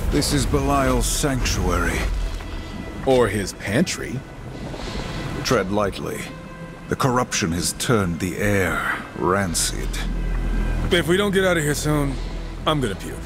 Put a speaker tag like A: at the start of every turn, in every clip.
A: This is Belial's sanctuary.
B: Or his pantry.
A: Tread lightly. The corruption has turned the air rancid.
C: If we don't get out of here soon, I'm gonna puke.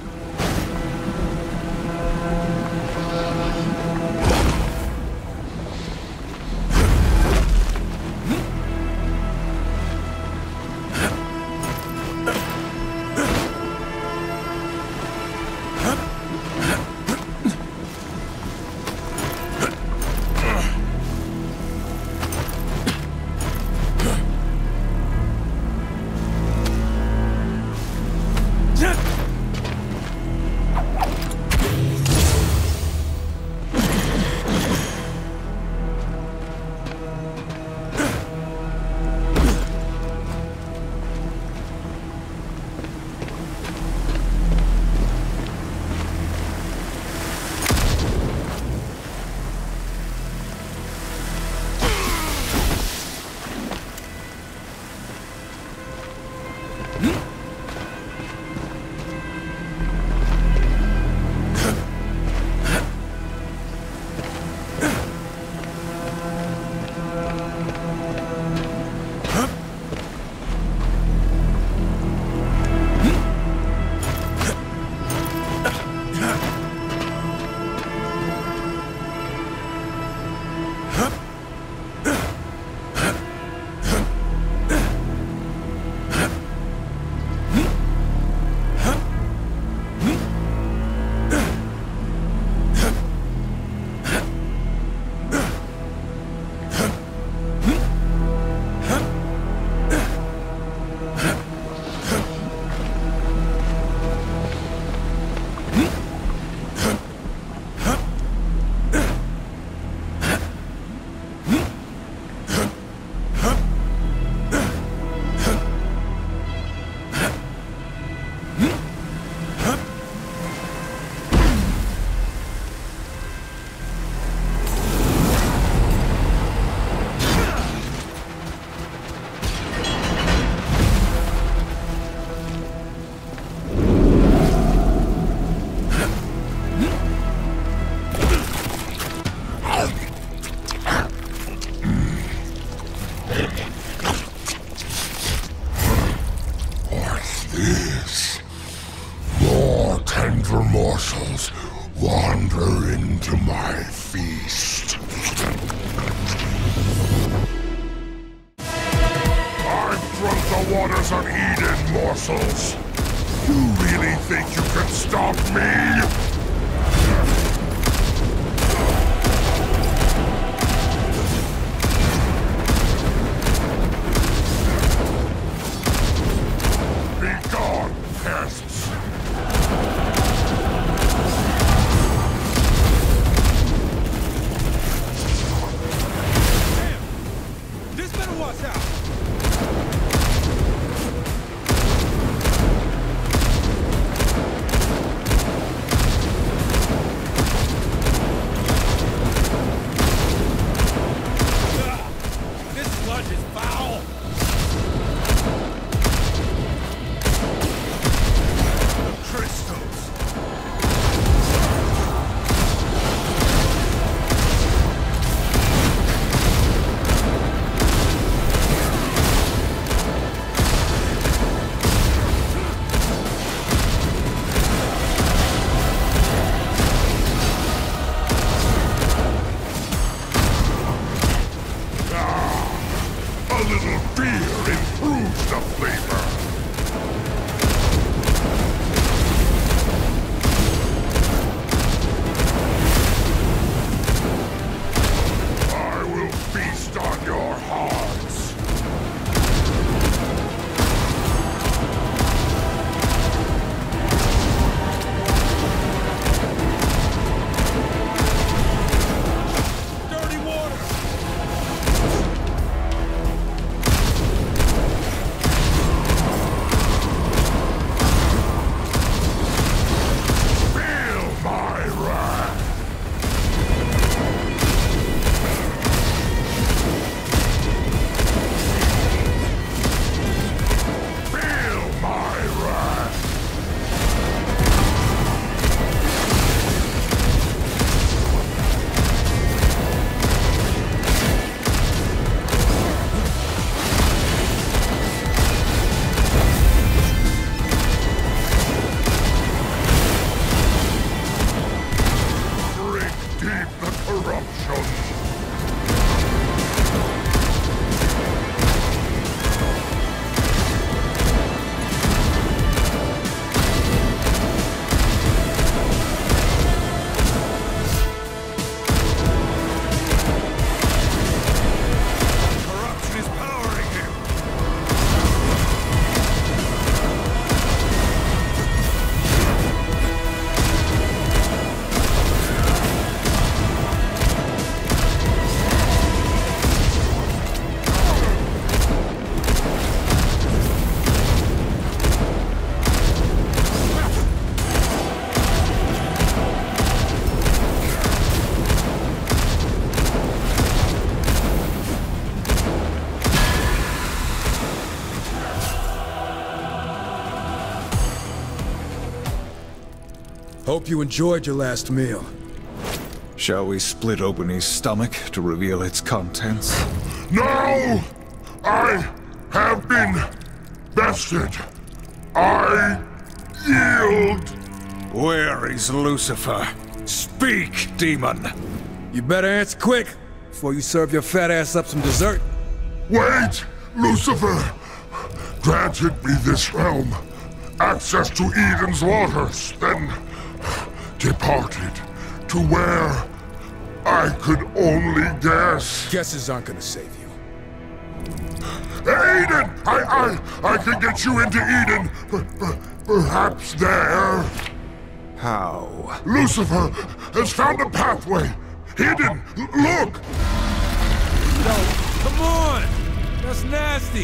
D: Morsels wander into my feast. I've drunk the waters of Eden, morsels. You really think you can stop me?
C: Hope you enjoyed your last meal.
A: Shall we split open his stomach to reveal its contents?
D: No! I have been bested. I yield.
A: Where is Lucifer? Speak, demon!
C: You better answer quick, before you serve your fat ass up some dessert.
D: Wait! Lucifer granted me this realm, access to Eden's waters, then departed to where I could only guess.
C: Guesses aren't gonna save you.
D: Eden! I can get you into Eden. Perhaps there.
A: How?
D: Lucifer has found a pathway. Hidden. Look!
C: No, come on! That's nasty!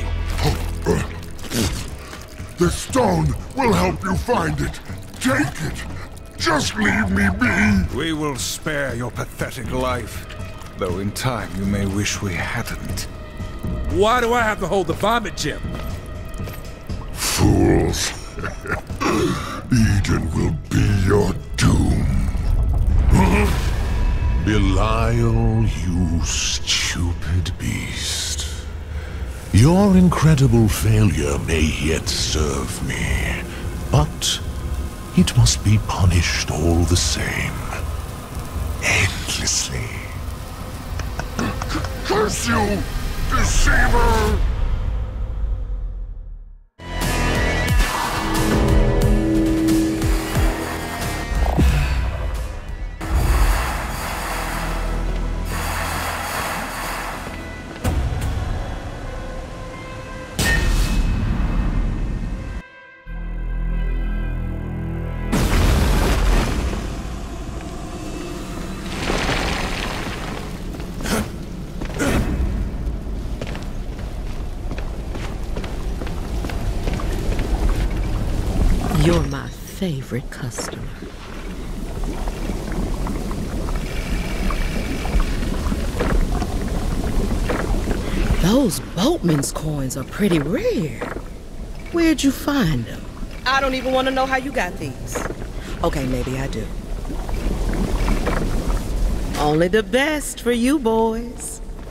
D: The stone will help you find it. Take it. Just leave me be.
A: We will spare your pathetic life, though in time you may wish we hadn't.
C: Why do I have to hold the vomit gem?
D: Fools. Eden will be your doom.
E: Belial, you stupid beast. Your incredible failure may yet serve me, but it must be punished all the same. Endlessly.
D: Curse you, deceiver!
F: You're my favorite customer. Those boatman's coins are pretty rare. Where'd you find them?
G: I don't even want to know how you got these.
F: Okay, maybe I do. Only the best for you boys.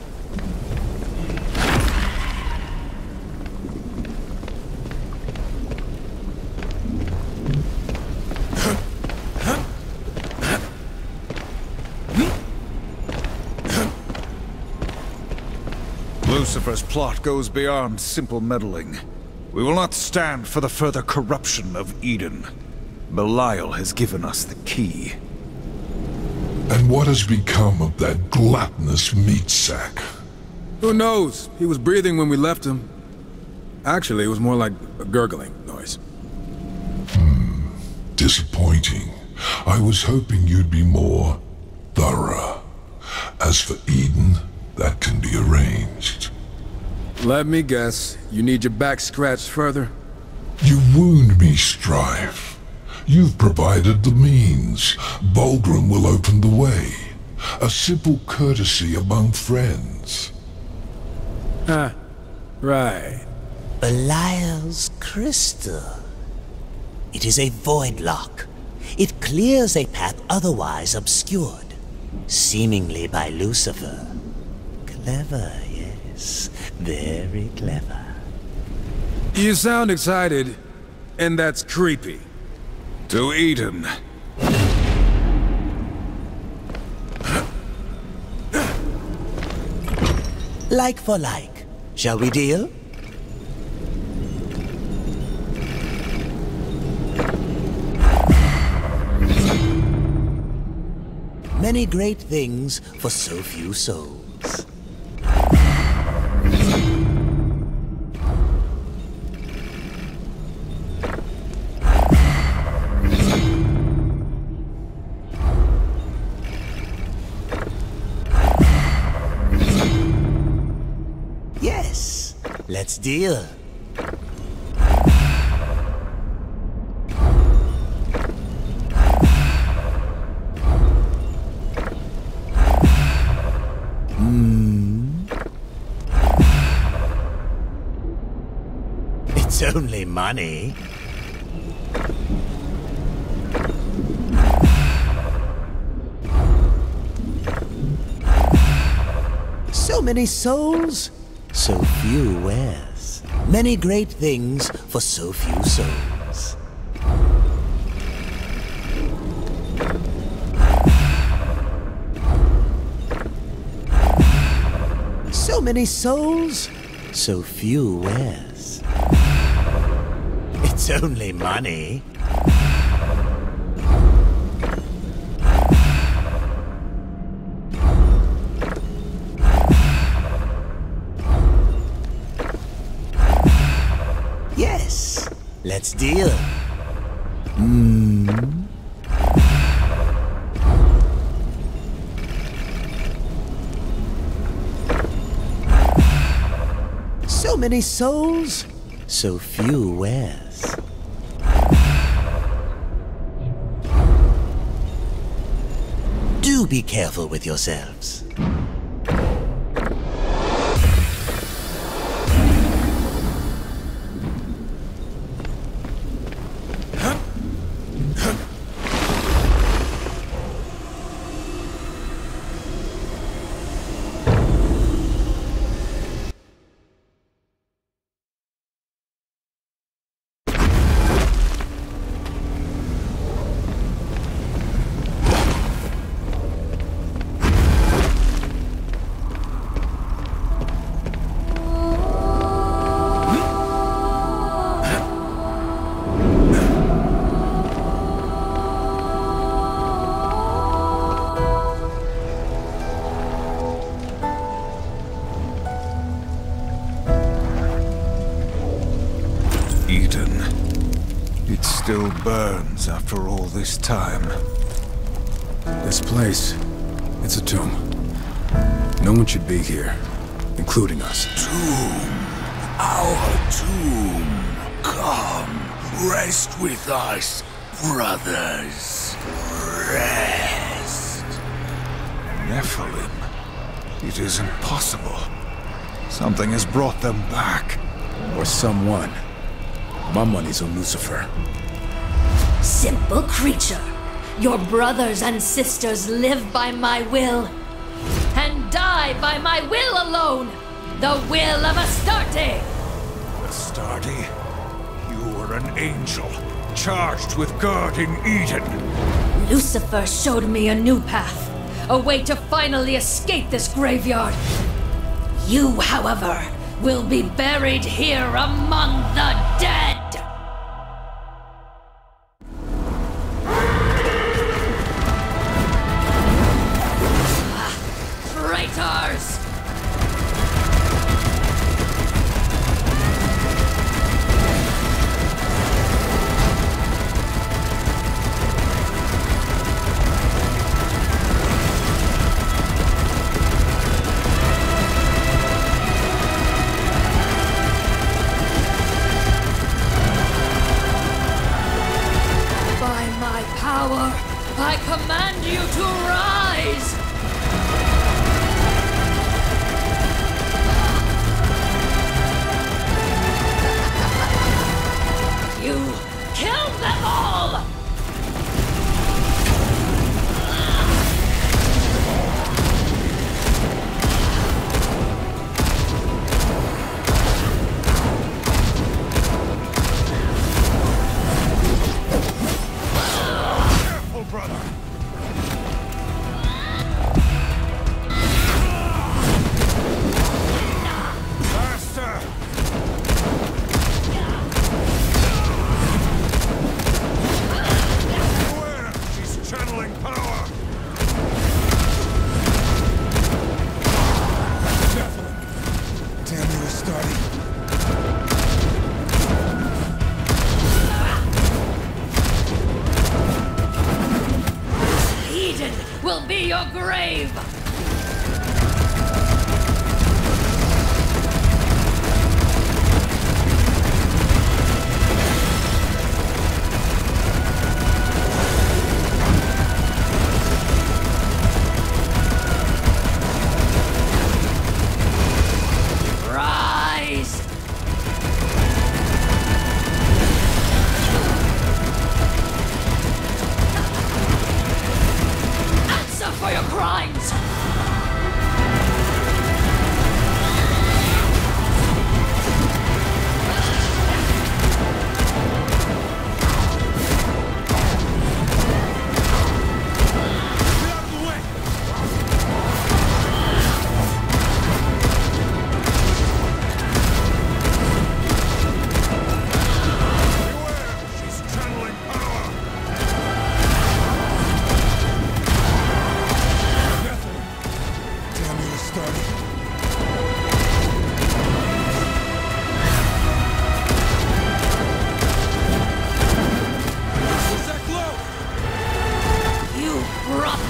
A: Lucifer's plot goes beyond simple meddling. We will not stand for the further corruption of Eden. Belial has given us the key.
D: And what has become of that gluttonous meat sack?
C: Who knows? He was breathing when we left him. Actually, it was more like a gurgling noise.
D: Disappointing. I was hoping you'd be more thorough. As for Eden, that can be arranged.
C: Let me guess, you need your back scratched further?
D: You wound me, Strife. You've provided the means. Vulgrim will open the way. A simple courtesy among friends.
C: Ah, right.
H: Belial's crystal. It is a void lock. It clears a path otherwise obscured, seemingly by Lucifer. Clever, yes. Very clever.
C: You sound excited, and that's creepy.
A: To Eden.
H: Like for like. Shall we deal? Many great things for so few souls. Yes, let's deal. It's only money. many souls, so few wares. Many great things for so few souls. So many souls, so few wares. It's only money. Yes, let's deal. So many souls, so few wares. Do be careful with yourselves.
A: Eden. It still burns after all this time.
C: This place, it's a tomb. No one should be here, including us.
E: Tomb, our tomb. Come, rest with us, brothers. Rest.
A: Nephilim. It is impossible. Something has brought them back.
C: Or someone. My money's on Lucifer.
I: Simple creature. Your brothers and sisters live by my will, and die by my will alone. The will of Astarte.
A: Astarte, you were an angel, charged with guarding Eden.
I: Lucifer showed me a new path, a way to finally escape this graveyard. You, however, will be buried here among the dead. Traitors! By my power, I command you to rise! You kill them all!
A: Careful, brother. Faster! Beware! She's channeling power!
C: Damn you, Astarte.
I: Eden will be your grave! Rise! Answer for your crimes!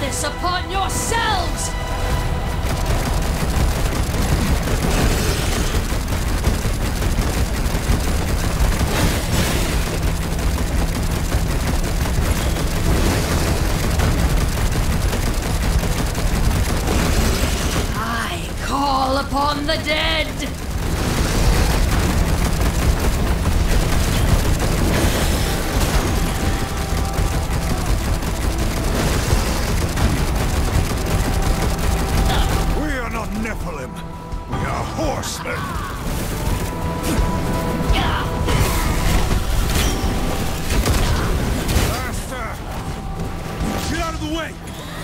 I: this upon yourselves! I call upon the dead!
A: Nephilim. We are horsemen. Faster! Get out of the way!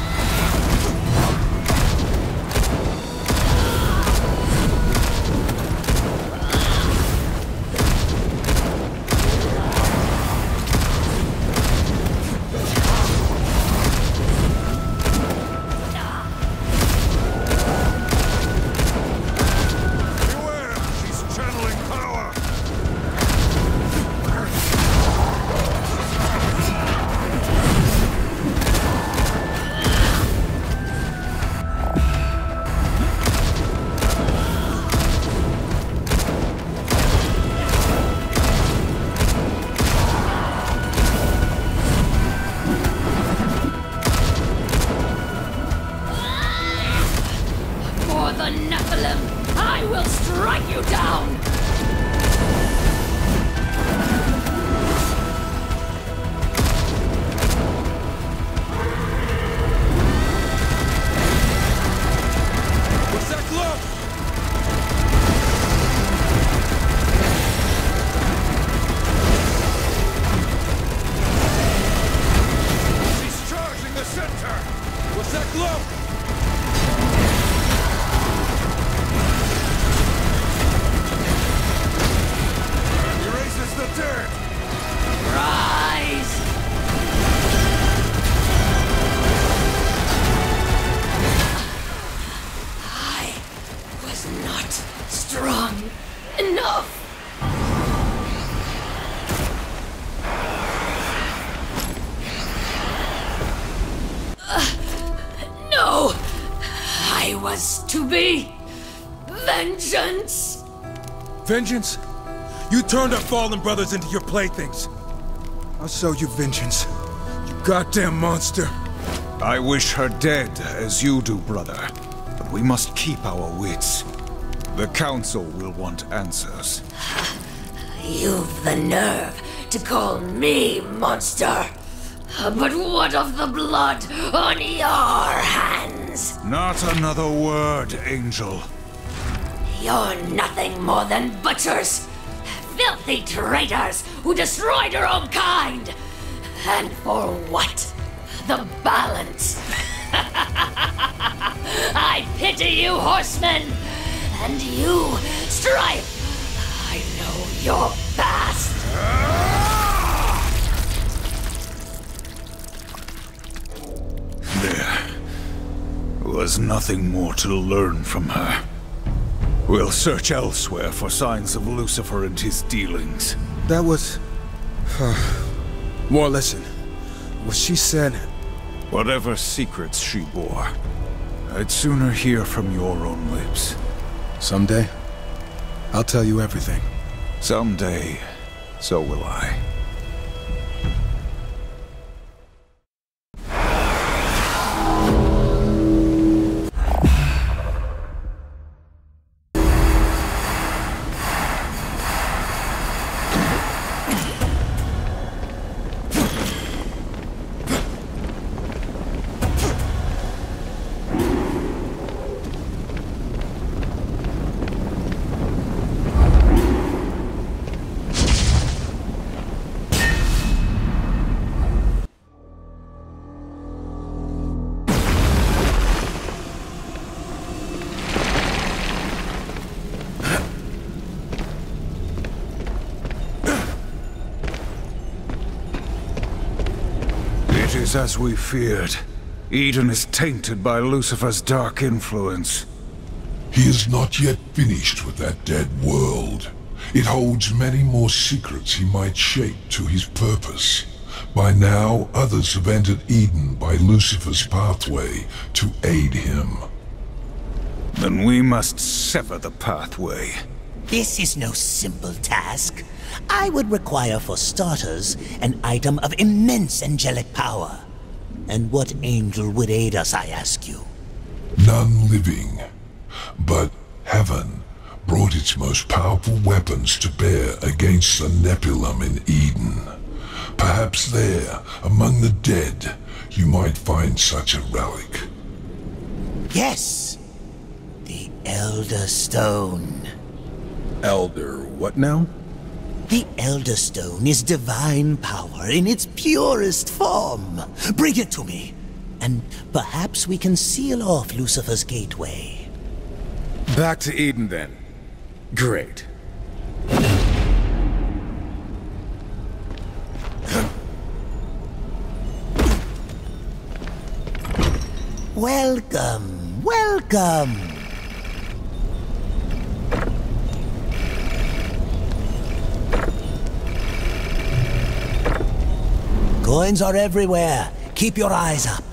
I: The Nephilim! I will strike you down!
B: What's that glow?
A: She's charging the center!
B: What's that glow?
A: The dirt!
I: Rise! I was not strong enough. No! I was to be vengeance!
B: Vengeance? You turned our fallen brothers into your playthings. I'll show you vengeance. You goddamn monster.
A: I wish her dead, as you do, brother. But we must keep our wits. The Council will want answers.
I: You've the nerve to call me monster. But what of the blood on your hands?
A: Not another word, Angel.
I: You're nothing more than butchers. Filthy traitors who destroyed your own kind! And for what? The balance! I pity you, horsemen! And you, Strife! I know your past!
A: There was nothing more to learn from her. We'll search elsewhere for signs of Lucifer and his dealings.
B: That was... War, listen. What she said...
A: Whatever secrets she bore, I'd sooner hear from your own lips.
C: Someday, I'll tell you everything.
A: Someday, so will I. It is as we feared. Eden is tainted by Lucifer's dark influence.
D: He is not yet finished with that dead world. It holds many more secrets he might shape to his purpose. By now, others have entered Eden by purify Lucifer's pathway to aid him.
A: Then we must sever the pathway.
H: This is no simple task. I would require, for starters, an item of immense angelic power. And what angel would aid us, I ask you?
D: None living. But heaven brought its most powerful weapons to bear against the Nephilim in Eden. Perhaps there, among the dead, you might find such a relic.
H: Yes! The Elder Stone.
C: Elder what now?
H: The Elder Stone is divine power in its purest form. Bring it to me, and perhaps we can seal off Lucifer's gateway.
C: Back to Eden, then. Great.
H: Welcome, welcome. Coins are everywhere. Keep your eyes up.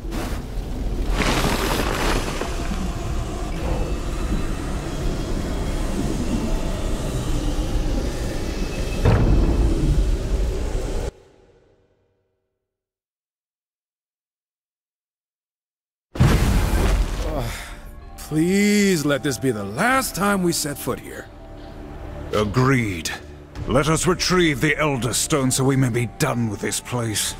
C: Please let this be the last time we set foot here.
A: Agreed. Let us retrieve the Elder Stone so we may be done with this place.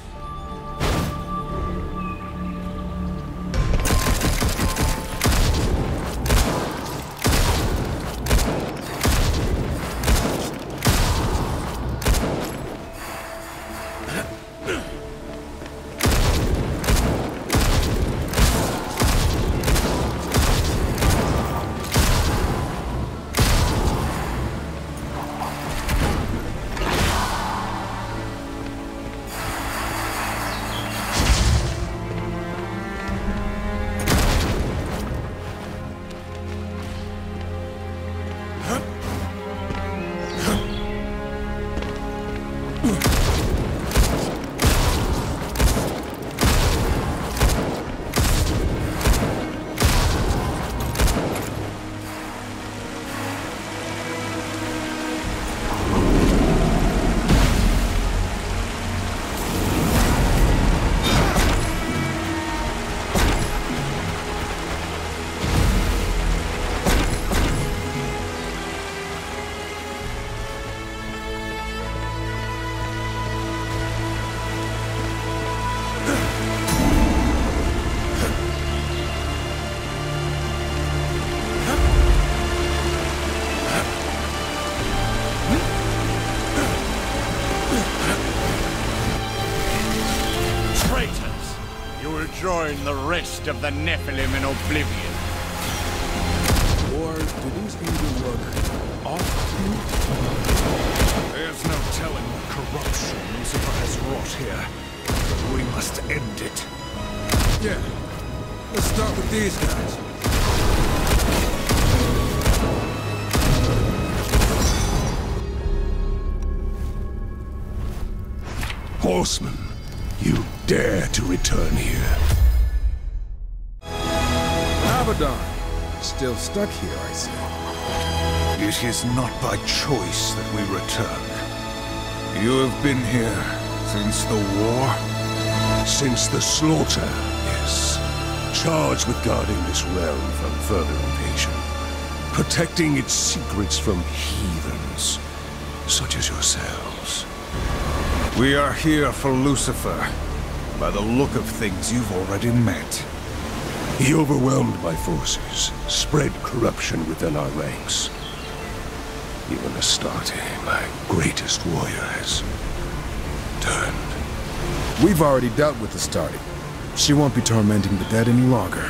J: Join the rest of the Nephilim in oblivion.
C: Or do these even look off to you?
A: There's no telling what corruption Lucifer has wrought here, but we must end it.
B: Yeah. Let's start with these guys.
E: Horseman, you dare to return here?
C: Abaddon. Still stuck here, I see.
A: It is not by choice that we return. You have been here since the war?
E: Since the slaughter, yes. Charged with guarding this realm from further invasion. Protecting its secrets from heathens, such as yourselves.
A: We are here for Lucifer. By the look of things, you've already met.
E: He overwhelmed my forces, spread corruption within our ranks. Even Astarte, my greatest warrior, has turned.
C: We've already dealt with Astarte. She won't be tormenting the dead any longer.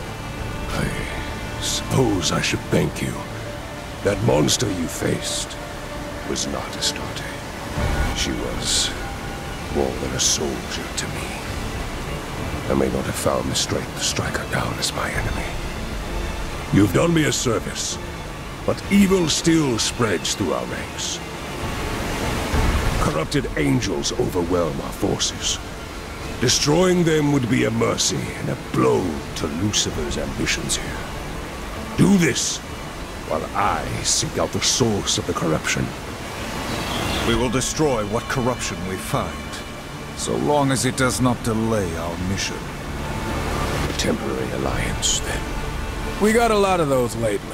E: I suppose I should thank you. That monster you faced was not Astarte. She was more than a soldier to me. I may not have found the strength to strike her down as my enemy. You've done me a service, but evil still spreads through our ranks. Corrupted angels overwhelm our forces. Destroying them would be a mercy and a blow to Lucifer's ambitions here. Do this, while I seek out the source of the corruption.
A: We will destroy what corruption we find, so long as it does not delay our mission.
E: A temporary alliance, then.
C: We got a lot of those lately.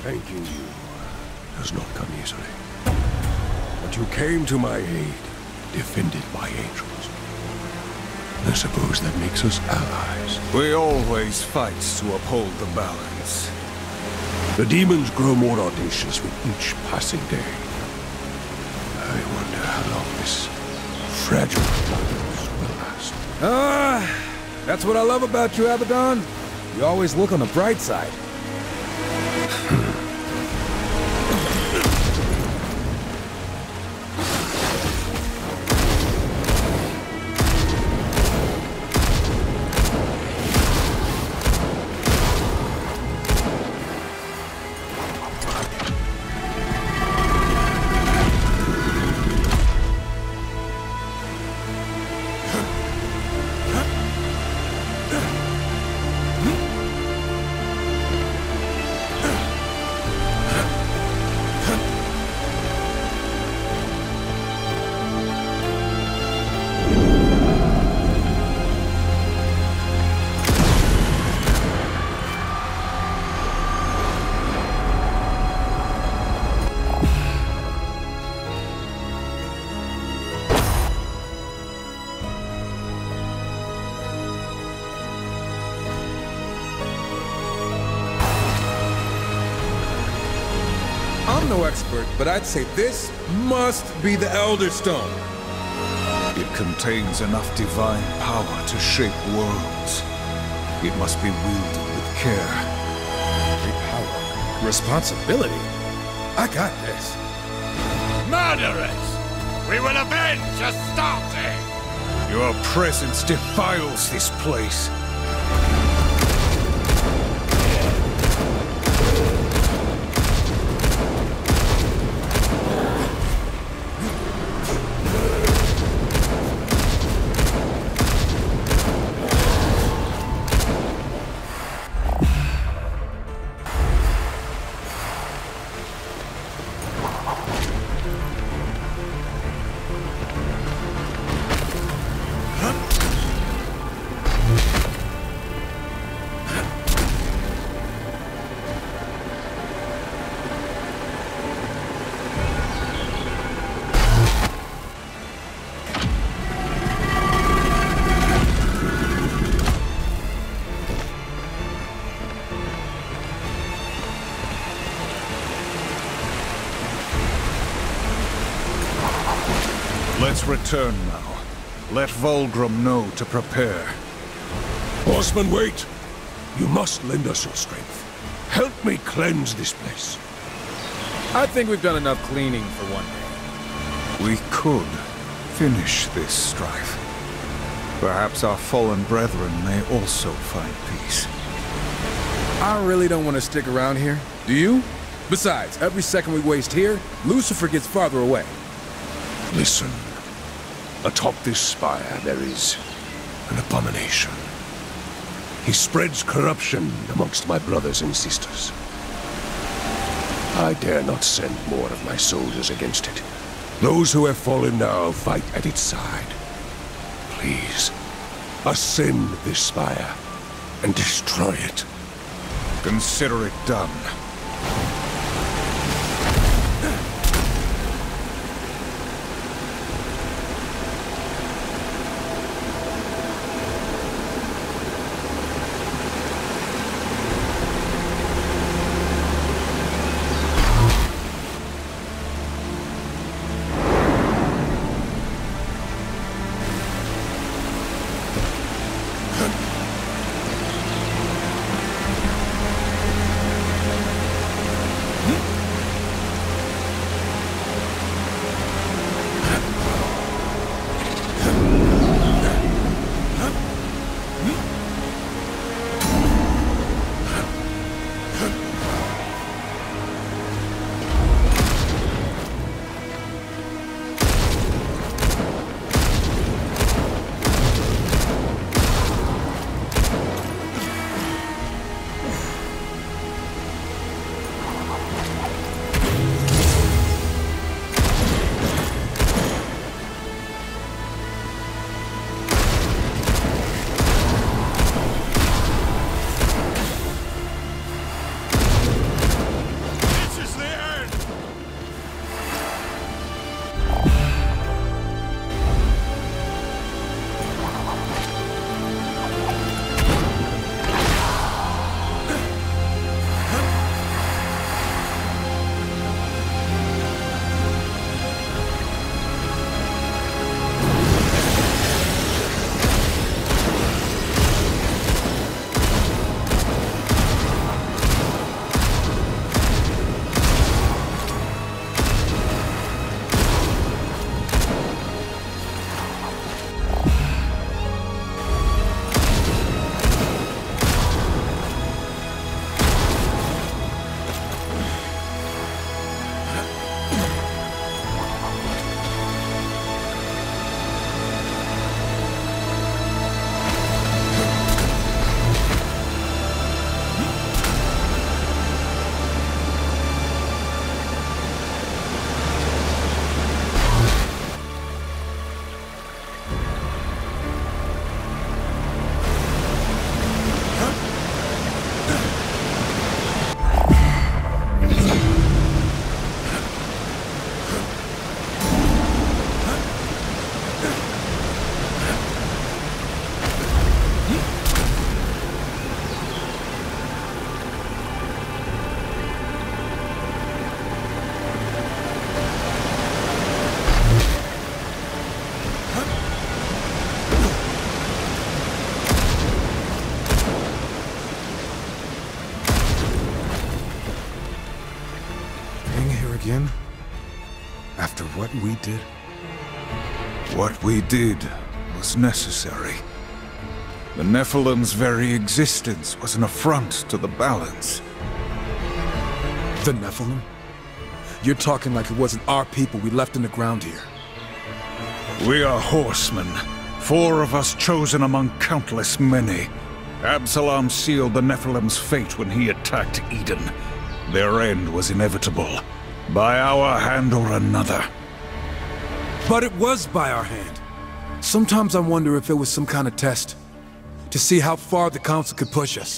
E: Thanking you does not come easily. But you came to my aid, defended by angels. I suppose that makes us allies.
A: We always fight to uphold the balance.
E: The demons grow more audacious with each passing day. I wonder how long this fragile balance will last.
C: That's what I love about you, Abaddon. You always look on the bright side.
B: I'm no expert, but I'd say this must be the Elder Stone.
A: It contains enough divine power to shape worlds. It must be wielded with care.
C: Power. Responsibility. I got this.
J: Murderers! We will avenge Astarte!
A: Your presence defiles this place. Let's return now. Let Vulgrim know to prepare.
E: Horseman, wait! You must lend us your strength. Help me cleanse this place.
C: I think we've done enough cleaning for one day.
A: We could finish this strife. Perhaps our fallen brethren may also find peace.
C: I really don't want to stick around here. Do you? Besides, every second we waste here, Lucifer gets farther away.
E: Listen. Atop this spire there is an abomination. He spreads corruption amongst my brothers and sisters. I dare not send more of my soldiers against it. Those who have fallen now fight at its side. Please, ascend this spire and destroy it.
A: Consider it done.
C: again? After what we did?
A: What we did was necessary. The Nephilim's very existence was an affront to the balance.
C: The Nephilim? You're talking like it wasn't our people we left in the ground here.
A: We are horsemen, 4 of us chosen among countless many. Absalom sealed the Nephilim's fate when he attacked Eden. Their end was inevitable, by our hand or another.
C: But it was by our hand. Sometimes I wonder if it was some kind of test, to see how far the Council could push us.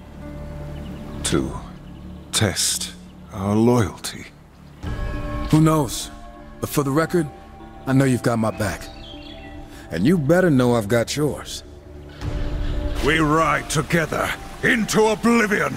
A: To test our loyalty.
C: Who knows? But for the record, I know you've got my back. And you better know I've got yours.
A: We ride together into oblivion!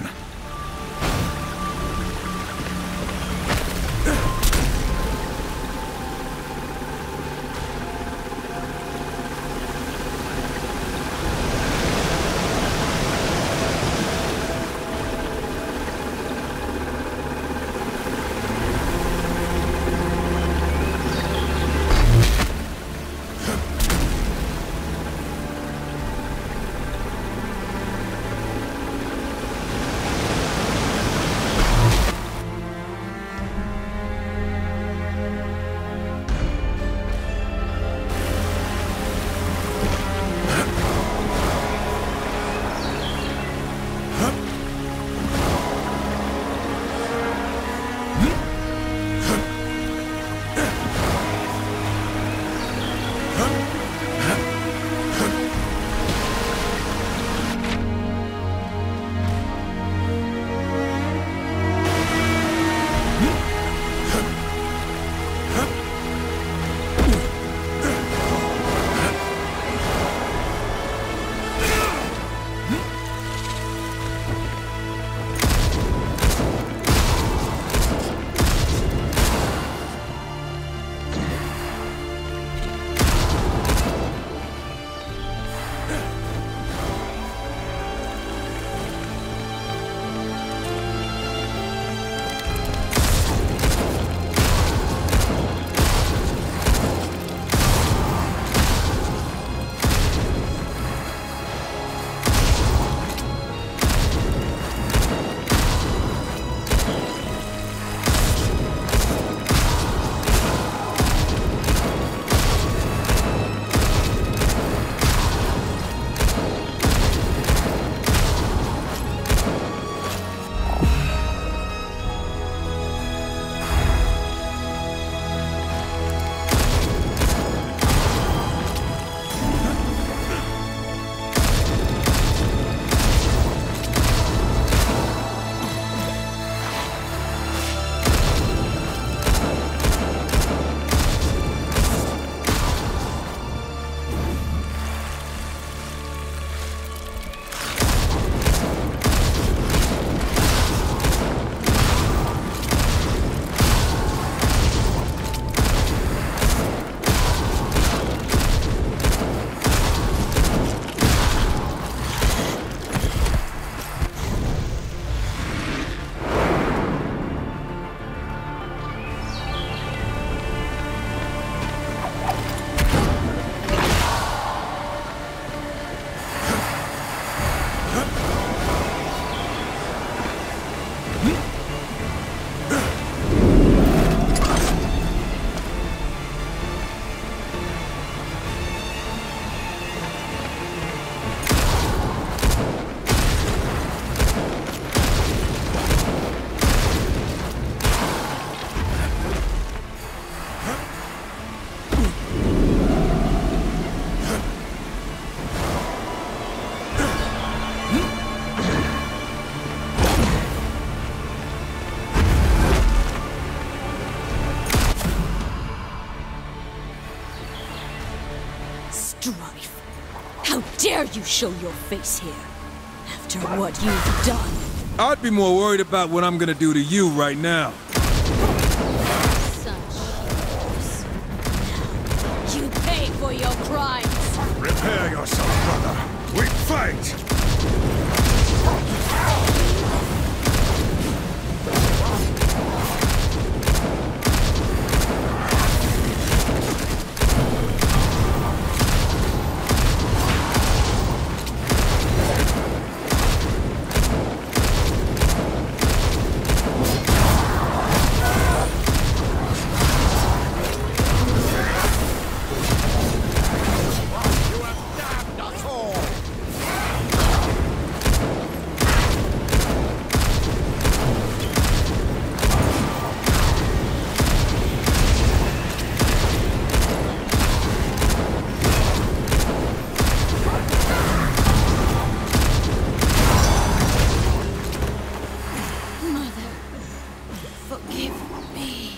I: Strife. How dare you show your face here, after what you've done?
C: I'd be more worried about what I'm gonna do to you right now.
I: Now, you pay for your crimes.
A: Prepare yourself, brother. We fight!
I: Forgive me.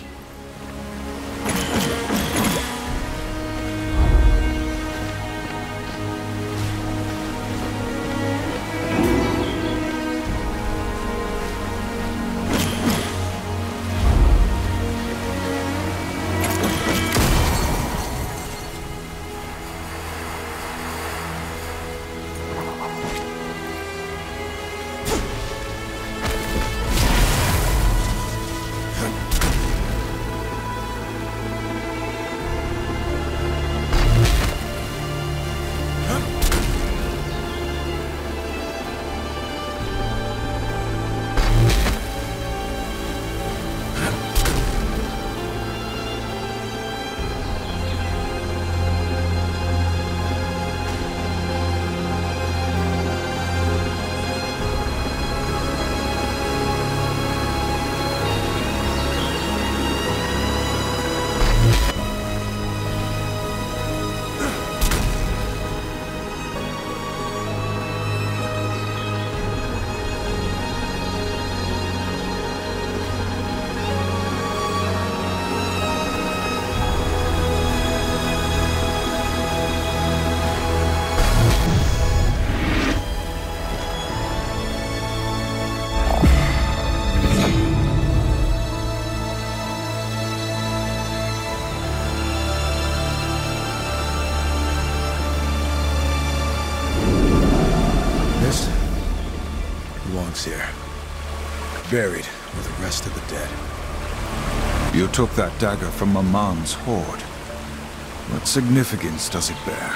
C: Here, buried with the rest of the dead.
A: You took that dagger from Maman's hoard. What significance does it bear?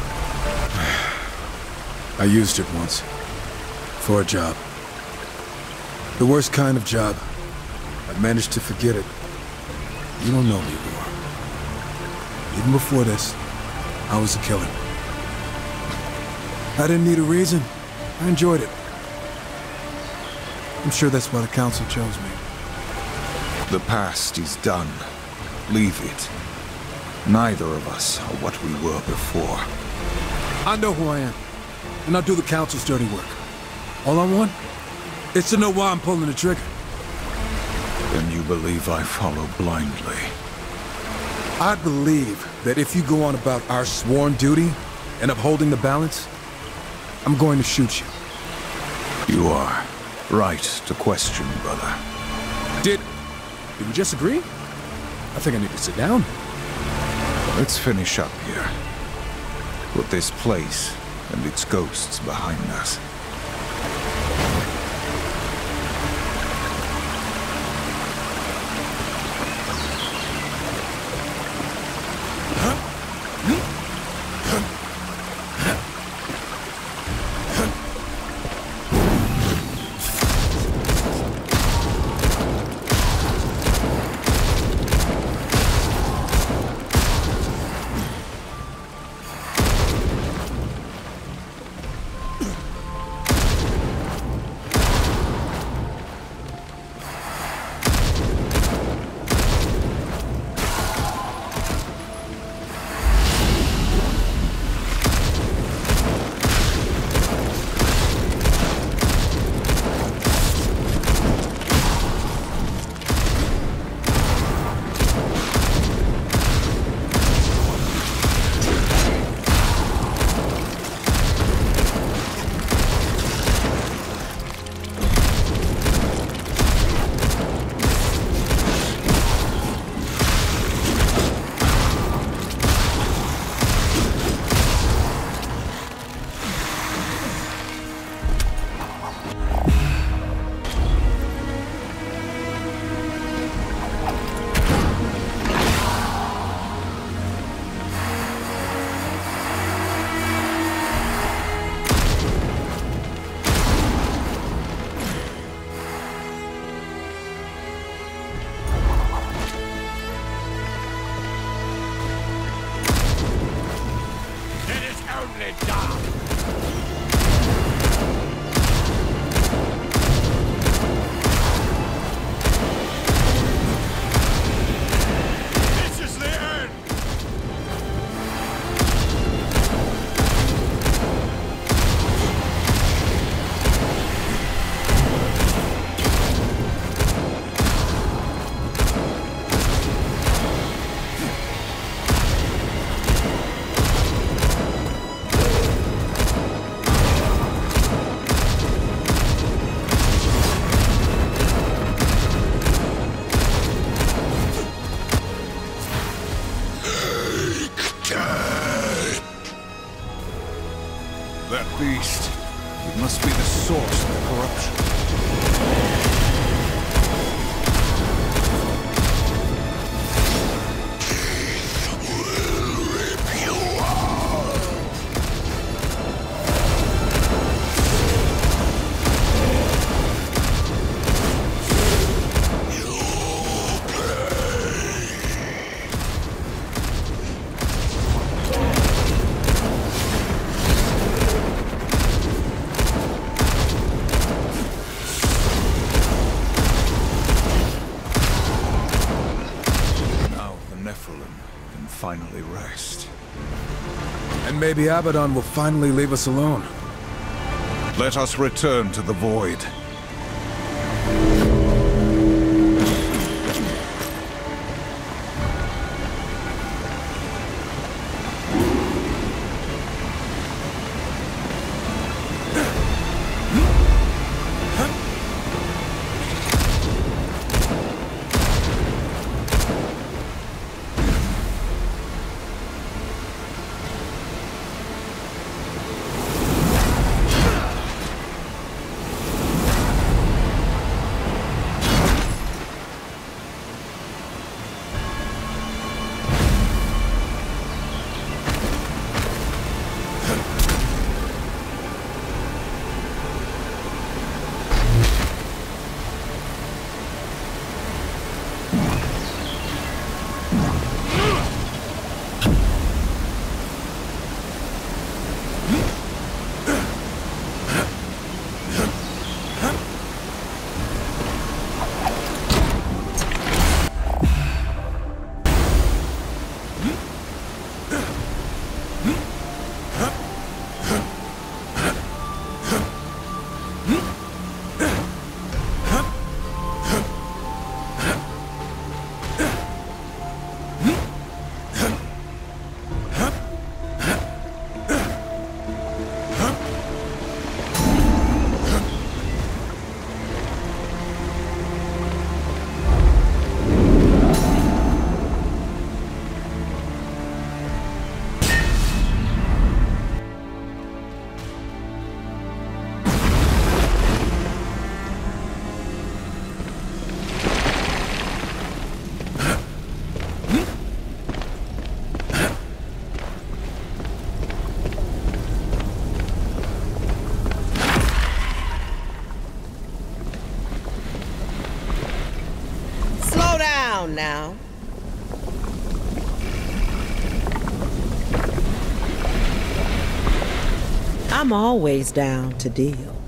C: I used it once. For a job. The worst kind of job. I managed to forget it. You don't know me, War. Even before this, I was a killer. I didn't need a reason. I enjoyed it. I'm sure that's why the Council chose me.
A: The past is done. Leave it. Neither of us are what we were before.
C: I know who I am, and I'll do the Council's dirty work. All I want is to know why I'm pulling the trigger.
A: Then you believe I follow blindly.
C: I believe that if you go on about our sworn duty and upholding the balance, I'm going to shoot you.
A: You are right to question, brother.
C: Did we just agree? I think I need to sit down.
A: Let's finish up here. Put this place and its ghosts behind us. finally rest.
C: And maybe Abaddon will finally leave us alone.
A: Let us return to the Void.
G: Now. I'm always down to deal.